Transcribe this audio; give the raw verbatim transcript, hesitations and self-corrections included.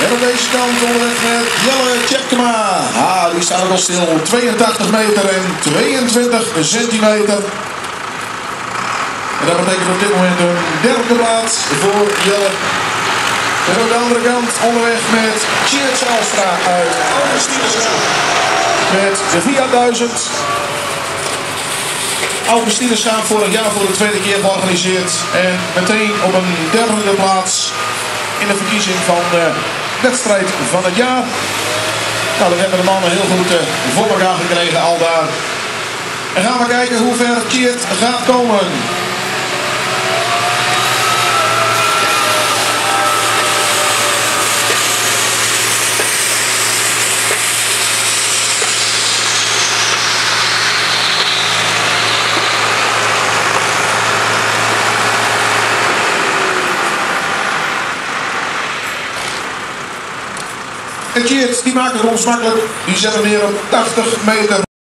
En aan deze kant onderweg met Jelle Tjepkema. Ah, die staat al stil. tweeëntachtig meter en tweeëntwintig centimeter. En dat betekent op dit moment een derde plaats voor Jelle. En aan de andere kant onderweg met Tjeerd Zalstra uit Augustinus. Met de Via duizend. Augustinus gaan vorig jaar voor de tweede keer georganiseerd. En meteen op een derde plaats in de verkiezing van de wedstrijd van het jaar. Nou, dat hebben de mannen heel goed uh, voor elkaar gekregen al daar. En gaan we kijken hoe ver Tjeerd gaat komen. En Tjeerd, die maakt het ons makkelijk. Die zet hem neer op tachtig meter.